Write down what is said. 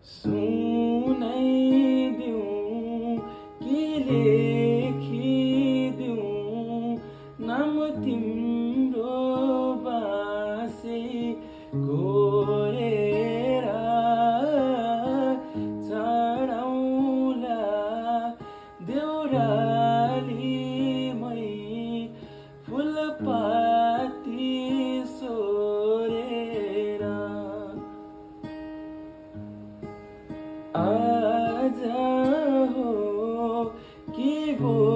सुनाइदिउँ कि लेखिदिउँ नाम तिम्रो बाँसे कोरेर चढाउँला देउरालीमै फुलपाती सोरेर। आज हो कि भोलि